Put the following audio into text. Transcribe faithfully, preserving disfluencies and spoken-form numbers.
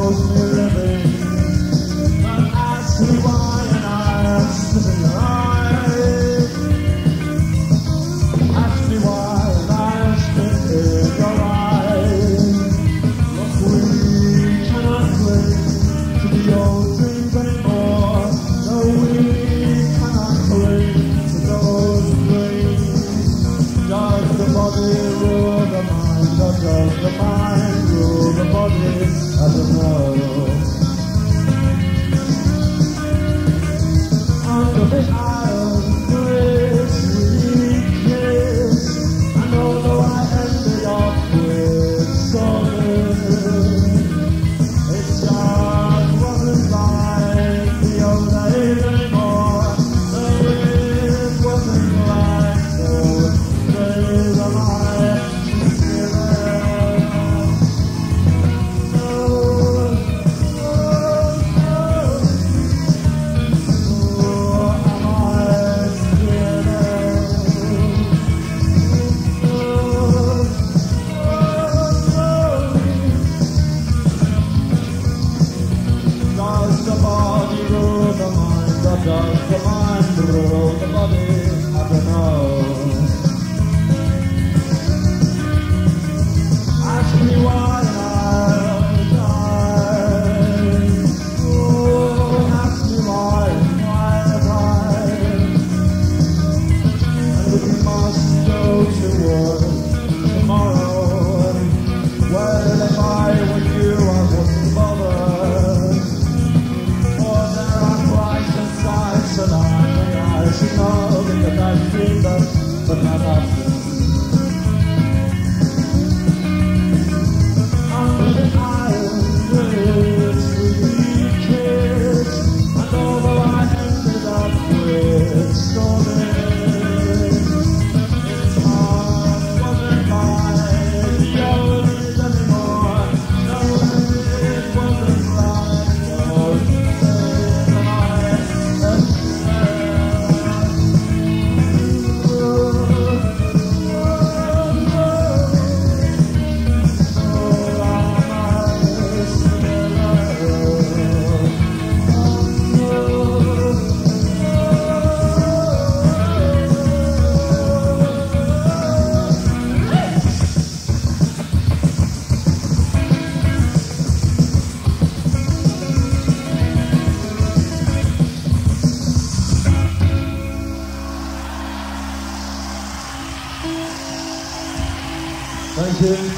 knows me living. Don't ask me why, and I asked in your eyes. Ask me why, and I asked in your eyes. Look, we cannot cling to the old dreams anymore. No, we cannot cling to those dreams. Does the body rule the mind, or does the mind rule the body? I don't know. Under the iron bliss we kiss, and although I ended up with something, it just wasn't like the old days anymore. No, it wasn't like those days of mine. Does the body rule the mind, or does the mind rule the body? I don't know. Ask me why I'll die. Oh, ask me why, why have I? And we must go to work tomorrow. Well, if I were you, I wouldn't bother. And I, I should know because I've seen them, but not often. Under the iron bliss we kissed, and although I ended up with storming, it's hard, wasn't like the old days anymore. No, it wasn't like those days, and I Thank you.